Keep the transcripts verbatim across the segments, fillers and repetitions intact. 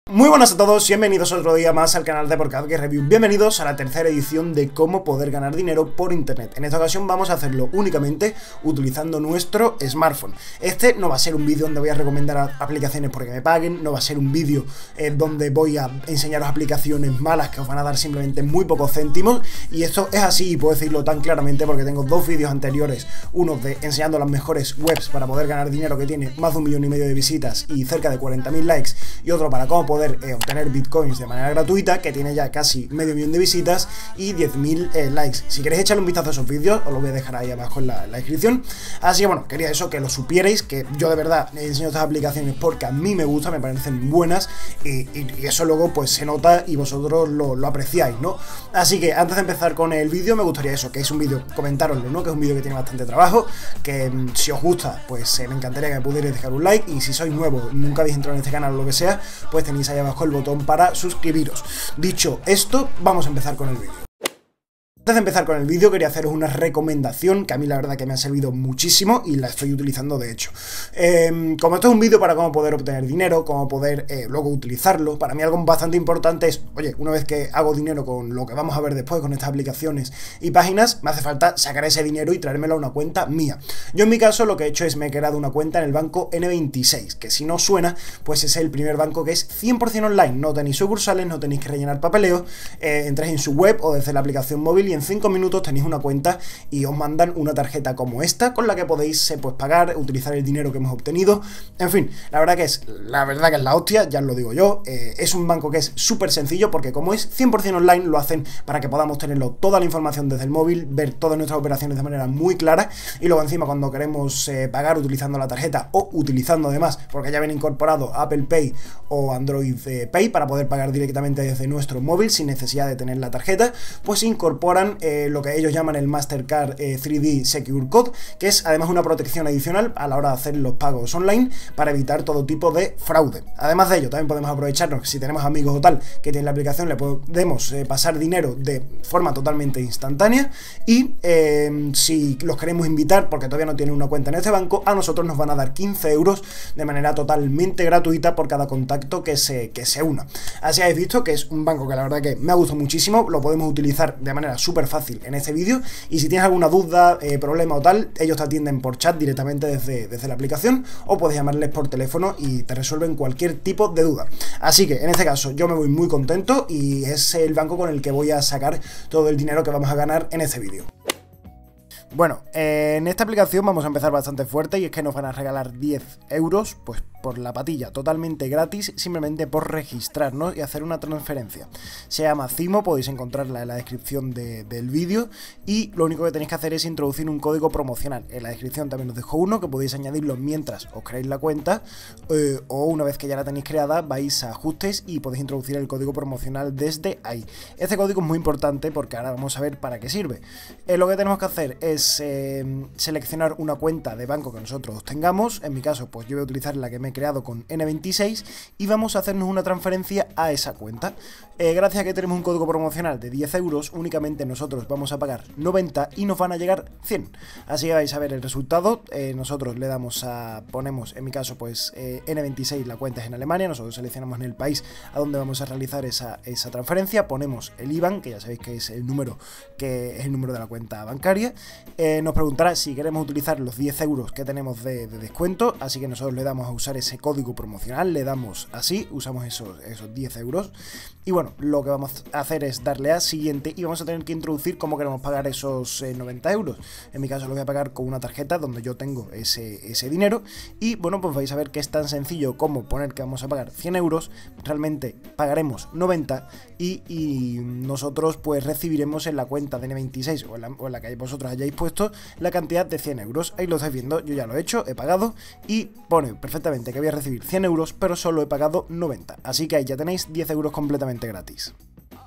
Muy buenas a todos, bienvenidos otro día más al canal de Porcadger Review. Bienvenidos a la tercera edición de cómo poder ganar dinero por internet. En esta ocasión vamos a hacerlo únicamente utilizando nuestro smartphone. Este no va a ser un vídeo donde voy a recomendar aplicaciones porque me paguen, no va a ser un vídeo eh, donde voy a enseñaros aplicaciones malas que os van a dar simplemente muy pocos céntimos. Y esto es así, y puedo decirlo tan claramente porque tengo dos vídeos anteriores, uno de enseñando las mejores webs para poder ganar dinero que tiene más de un millón y medio de visitas y cerca de cuarenta mil likes, y otro para cómo poder Eh, obtener bitcoins de manera gratuita, que tiene ya casi medio millón de visitas y diez mil eh, likes. Si queréis echarle un vistazo a esos vídeos, os lo voy a dejar ahí abajo en la, la descripción. Así que bueno, quería eso, que lo supierais, que yo de verdad enseño estas aplicaciones porque a mí me gustan, me parecen buenas y, y, y eso luego pues se nota y vosotros lo, lo apreciáis, ¿no? Así que antes de empezar con el vídeo me gustaría eso, que es un vídeo, comentároslo, ¿no? Que es un vídeo que tiene bastante trabajo, que mmm, si os gusta pues eh, me encantaría que me pudierais dejar un like, y si sois nuevo, nunca habéis entrado en este canal o lo que sea, pues tenéis ahí abajo el botón para suscribiros. Dicho esto, vamos a empezar con el vídeo. Antes de empezar con el vídeo quería haceros una recomendación que a mí la verdad que me ha servido muchísimo y la estoy utilizando de hecho. Eh, como esto es un vídeo para cómo poder obtener dinero, cómo poder eh, luego utilizarlo, para mí algo bastante importante es, oye, una vez que hago dinero con lo que vamos a ver después, con estas aplicaciones y páginas, me hace falta sacar ese dinero y traérmelo a una cuenta mía. Yo en mi caso lo que he hecho es me he creado una cuenta en el banco ene veintiséis, que si no suena, pues es el primer banco que es cien por cien online, no tenéis sucursales, no tenéis que rellenar papeleo, eh, entráis en su web o desde la aplicación móvil y en cinco minutos tenéis una cuenta y os mandan una tarjeta como esta con la que podéis eh, pues pagar, utilizar el dinero que hemos obtenido. En fin, la verdad que es la verdad que es la hostia, ya os lo digo yo. Eh, es un banco que es súper sencillo porque como es cien por cien online, lo hacen para que podamos tenerlo toda la información desde el móvil, ver todas nuestras operaciones de manera muy clara, y luego encima cuando queremos eh, pagar utilizando la tarjeta o utilizando además, porque ya viene incorporado Apple Pay o Android eh, Pay para poder pagar directamente desde nuestro móvil sin necesidad de tener la tarjeta, pues incorporan eh, lo que ellos llaman el Mastercard eh, tres D Secure Code, que es además una protección adicional a la hora de hacer los pagos online para evitar todo tipo de fraude. Además de ello, también podemos aprovecharnos, si tenemos amigos o tal que tienen la aplicación, le podemos eh, pasar dinero de forma totalmente instantánea, y eh, si los queremos invitar porque todavía no tienen una cuenta en este banco, a nosotros nos van a dar quince euros de manera totalmente gratuita por cada contacto que se, que se una. Así habéis visto que es un banco que la verdad que me ha gustado muchísimo, lo podemos utilizar de manera súper fácil en este vídeo, y si tienes alguna duda, eh, problema o tal, ellos te atienden por chat directamente desde, desde la aplicación, o puedes llamarles por teléfono y te resuelven cualquier tipo de duda. Así que en este caso yo me voy muy contento y es el banco con el que voy a sacar todo el dinero que vamos a ganar en este vídeo. Bueno, eh, en esta aplicación vamos a empezar bastante fuerte, y es que nos van a regalar diez euros pues por la patilla, totalmente gratis, simplemente por registrarnos y hacer una transferencia. Se llama Cimo, podéis encontrarla en la descripción de, del vídeo, y lo único que tenéis que hacer es introducir un código promocional. En la descripción también os dejo uno que podéis añadirlo mientras os creáis la cuenta, eh, o una vez que ya la tenéis creada vais a ajustes y podéis introducir el código promocional desde ahí. Este código es muy importante porque ahora vamos a ver para qué sirve. Eh, lo que tenemos que hacer es eh, seleccionar una cuenta de banco que nosotros tengamos. En mi caso pues yo voy a utilizar la que me he creado con ene veintiséis, y vamos a hacernos una transferencia a esa cuenta. Eh, gracias a que tenemos un código promocional de diez euros, únicamente nosotros vamos a pagar noventa y nos van a llegar cien. Así que vais a ver el resultado. Eh, nosotros le damos a, ponemos, en mi caso pues eh, ene veintiséis, la cuenta es en Alemania, nosotros seleccionamos en el país a donde vamos a realizar esa, esa transferencia, ponemos el I B A N, que ya sabéis que es el número, que es el número de la cuenta bancaria. Eh, nos preguntará si queremos utilizar los diez euros que tenemos de, de descuento, así que nosotros le damos a usar ese código promocional, le damos así, usamos esos, esos diez euros, y bueno, lo que vamos a hacer es darle a siguiente, y vamos a tener que introducir cómo queremos pagar esos eh, noventa euros. En mi caso lo voy a pagar con una tarjeta donde yo tengo ese, ese dinero, y bueno, pues vais a ver que es tan sencillo como poner que vamos a pagar cien euros, realmente pagaremos noventa, y, y nosotros pues recibiremos en la cuenta de ene veintiséis o en, la, o en la que vosotros hayáis puesto la cantidad de cien euros. Ahí lo estáis viendo, yo ya lo he hecho, he pagado, y pone perfectamente que voy a recibir cien euros, pero solo he pagado noventa, así que ahí ya tenéis diez euros completamente gratis.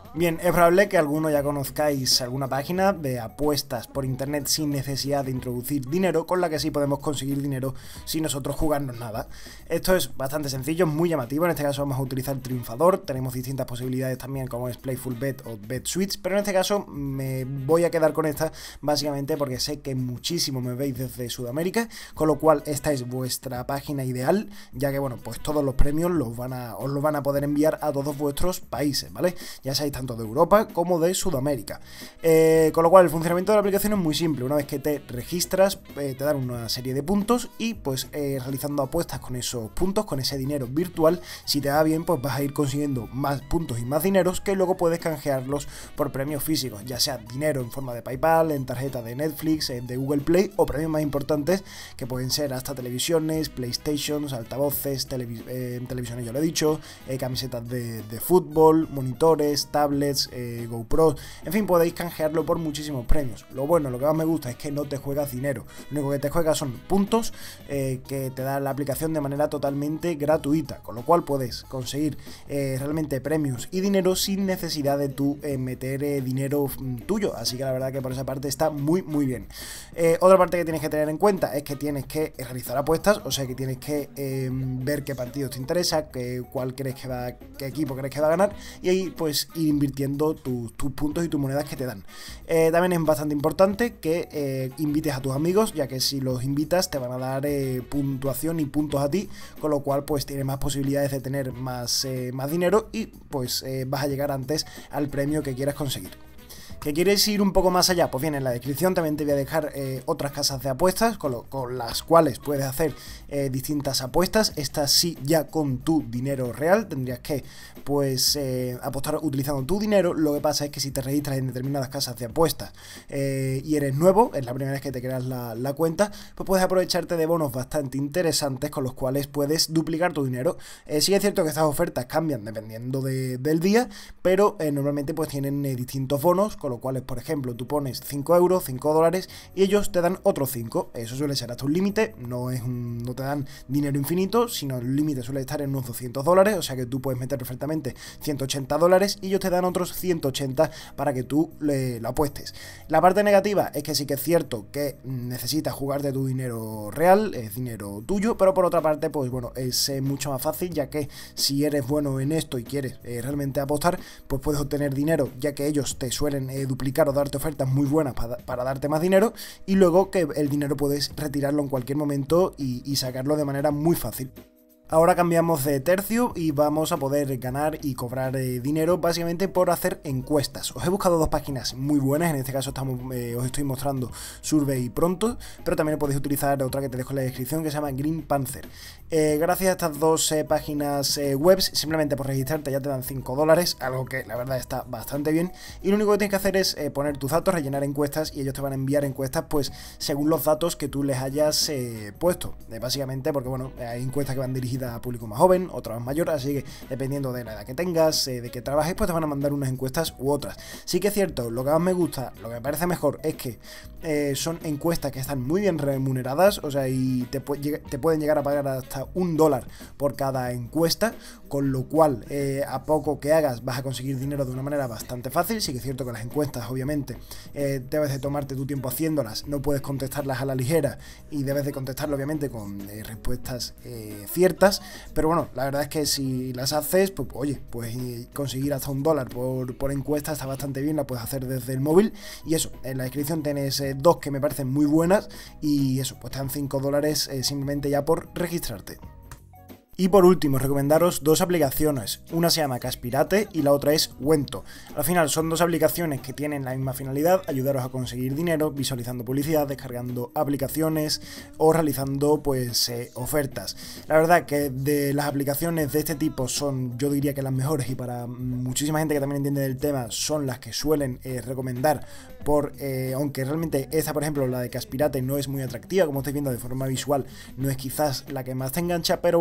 Bien, es probable que alguno ya conozcáis alguna página de apuestas por internet sin necesidad de introducir dinero, con la que sí podemos conseguir dinero sin nosotros jugarnos nada. Esto es bastante sencillo, muy llamativo. En este caso vamos a utilizar Triunfador. Tenemos distintas posibilidades también, como es Playful Bet o Bet Switch, pero en este caso me voy a quedar con esta básicamente porque sé que muchísimo me veis desde Sudamérica, con lo cual esta es vuestra página ideal, ya que bueno, pues todos los premios los van a, os los van a poder enviar a todos vuestros países, ¿vale? Ya seáis tanto de Europa como de Sudamérica. Eh, con lo cual el funcionamiento de la aplicación es muy simple. Una vez que te registras, eh, te dan una serie de puntos y pues eh, realizando apuestas con esos puntos, con ese dinero virtual, si te va bien, pues vas a ir consiguiendo más puntos y más dineros que luego puedes canjearlos por premios físicos, ya sea dinero en forma de PayPal, en tarjeta de Netflix, de Google Play, o premios más importantes que pueden ser hasta televisiones, PlayStations, altavoces, televis eh, televisiones, ya lo he dicho, eh, camisetas de, de fútbol, monitores, tablets, eh, GoPro, en fin, podéis canjearlo por muchísimos premios. Lo bueno, lo que más me gusta es que no te juegas dinero, lo único que te juegas son puntos eh, que te da la aplicación de manera totalmente gratuita, con lo cual puedes conseguir eh, realmente premios y dinero sin necesidad de tú eh, meter eh, dinero tuyo, así que la verdad que por esa parte está muy muy bien. Eh, otra parte que tienes que tener en cuenta es que tienes que realizar apuestas, o sea que tienes que eh, ver qué partidos te interesa, qué, cuál crees que va, qué equipo crees que va a ganar, y ahí pues ir invirtiendo tus, tus puntos y tus monedas que te dan. Eh, también es bastante importante que eh, invites a tus amigos, ya que si los invitas te van a dar eh, puntuación y puntos a ti, con lo cual pues tienes más posibilidades de tener más, eh, más dinero y pues eh, vas a llegar antes al premio que quieras conseguir. ¿Que quieres ir un poco más allá? Pues bien, en la descripción también te voy a dejar eh, otras casas de apuestas con, lo, con las cuales puedes hacer eh, distintas apuestas. Estas sí, ya con tu dinero real, tendrías que pues eh, apostar utilizando tu dinero. Lo que pasa es que si te registras en determinadas casas de apuestas eh, y eres nuevo, es la primera vez que te creas la, la cuenta, pues puedes aprovecharte de bonos bastante interesantes con los cuales puedes duplicar tu dinero. Eh, sí es cierto que estas ofertas cambian dependiendo de, del día, pero eh, normalmente pues tienen eh, distintos bonos, con lo cual, por ejemplo, tú pones cinco euros, cinco dólares y ellos te dan otros cinco. Eso suele ser hasta un límite, no es un, no te dan dinero infinito, sino el límite suele estar en unos doscientos dólares, o sea que tú puedes meter perfectamente ciento ochenta dólares y ellos te dan otros ciento ochenta para que tú le, lo apuestes. La parte negativa es que sí que es cierto que necesitas jugarte tu dinero real, es dinero tuyo, pero por otra parte, pues bueno, es eh, mucho más fácil, ya que si eres bueno en esto y quieres eh, realmente apostar, pues puedes obtener dinero, ya que ellos te suelen eh, duplicar o darte ofertas muy buenas para, para darte más dinero, y luego que el dinero puedes retirarlo en cualquier momento y, y sacarlo de manera muy fácil. Ahora cambiamos de tercio y vamos a poder ganar y cobrar eh, dinero básicamente por hacer encuestas. Os he buscado dos páginas muy buenas, en este caso estamos, eh, os estoy mostrando Survey Pronto, pero también podéis utilizar otra que te dejo en la descripción que se llama Green Panther. Eh, gracias a estas dos eh, páginas eh, webs, simplemente por registrarte ya te dan cinco dólares, algo que la verdad está bastante bien, y lo único que tienes que hacer es eh, poner tus datos, rellenar encuestas y ellos te van a enviar encuestas pues según los datos que tú les hayas eh, puesto, eh, básicamente porque bueno, hay encuestas que van dirigidas a público más joven, otra más mayor, así que dependiendo de la edad que tengas, eh, de que trabajes, pues te van a mandar unas encuestas u otras. Sí que es cierto, lo que más me gusta, lo que me parece mejor es que eh, son encuestas que están muy bien remuneradas, o sea, y te, pu te pueden llegar a pagar hasta un dólar por cada encuesta, con lo cual eh, a poco que hagas vas a conseguir dinero de una manera bastante fácil. Sí que es cierto que las encuestas obviamente eh, debes de tomarte tu tiempo haciéndolas, no puedes contestarlas a la ligera y debes de contestarlo obviamente con eh, respuestas eh, ciertas. Pero bueno, la verdad es que si las haces, pues oye, pues conseguir hasta un dólar por, por encuesta está bastante bien, la puedes hacer desde el móvil. Y eso, en la descripción tenés eh, dos que me parecen muy buenas y eso, pues te dan cinco dólares eh, simplemente ya por registrarte. Y por último, recomendaros dos aplicaciones, una se llama Caspirate y la otra es Wento. Al final son dos aplicaciones que tienen la misma finalidad, ayudaros a conseguir dinero visualizando publicidad, descargando aplicaciones o realizando pues eh, ofertas. La verdad que de las aplicaciones de este tipo son, yo diría que las mejores, y para muchísima gente que también entiende del tema son las que suelen eh, recomendar, por eh, aunque realmente esta, por ejemplo, la de Caspirate no es muy atractiva, como estáis viendo de forma visual, no es quizás la que más te engancha, pero bueno, es la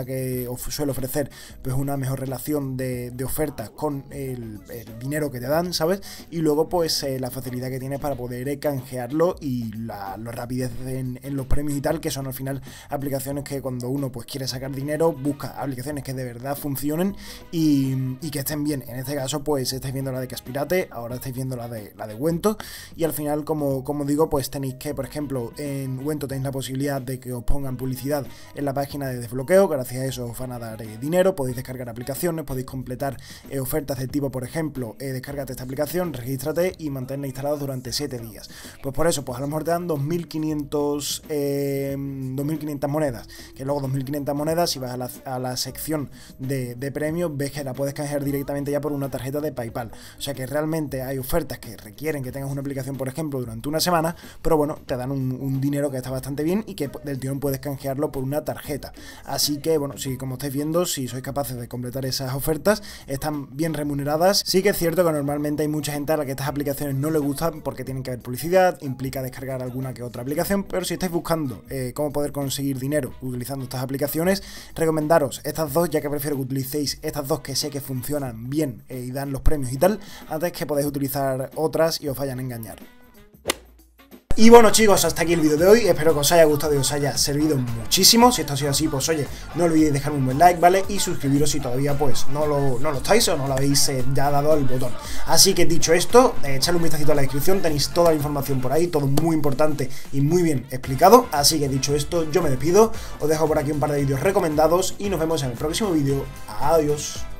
la que of suele ofrecer pues una mejor relación de, de ofertas con el, el dinero que te dan, ¿sabes? Y luego pues eh, la facilidad que tienes para poder eh, canjearlo y la, la rapidez en, en los premios y tal, que son al final aplicaciones que cuando uno pues quiere sacar dinero, busca aplicaciones que de verdad funcionen y, y que estén bien. En este caso pues estáis viendo la de Caspirate, ahora estáis viendo la de, la de Wento, y al final como, como digo pues tenéis que, por ejemplo, en Wento tenéis la posibilidad de que os pongan publicidad en la página de desbloqueo, gracias a eso os van a dar eh, dinero, podéis descargar aplicaciones, podéis completar eh, ofertas de tipo, por ejemplo, eh, descárgate esta aplicación, regístrate y manténla instalada durante siete días. Pues por eso, pues a lo mejor te dan dos mil quinientas eh, monedas, que luego dos mil quinientas monedas, si vas a la, a la sección de, de premios, ves que la puedes canjear directamente ya por una tarjeta de PayPal. O sea que realmente hay ofertas que requieren que tengas una aplicación, por ejemplo, durante una semana, pero bueno, te dan un, un dinero que está bastante bien y que del tirón puedes canjearlo por una tarjeta. Así que bueno, si como estáis viendo, si sois capaces de completar esas ofertas, están bien remuneradas. Sí que es cierto que normalmente hay mucha gente a la que estas aplicaciones no le gustan porque tienen que haber publicidad, implica descargar alguna que otra aplicación, pero si estáis buscando eh, cómo poder conseguir dinero utilizando estas aplicaciones, recomendaros estas dos, ya que prefiero que utilicéis estas dos que sé que funcionan bien eh, y dan los premios y tal, antes que podáis utilizar otras y os vayan a engañar. Y bueno chicos, hasta aquí el vídeo de hoy, espero que os haya gustado y os haya servido muchísimo. Si esto ha sido así, pues oye, no olvidéis dejarme un buen like, ¿vale? Y suscribiros si todavía pues no lo, no lo estáis o no lo habéis eh, ya dado al botón. Así que dicho esto, eh, echadle un vistacito a la descripción, tenéis toda la información por ahí, todo muy importante y muy bien explicado. Así que dicho esto, yo me despido, os dejo por aquí un par de vídeos recomendados y nos vemos en el próximo vídeo. Adiós.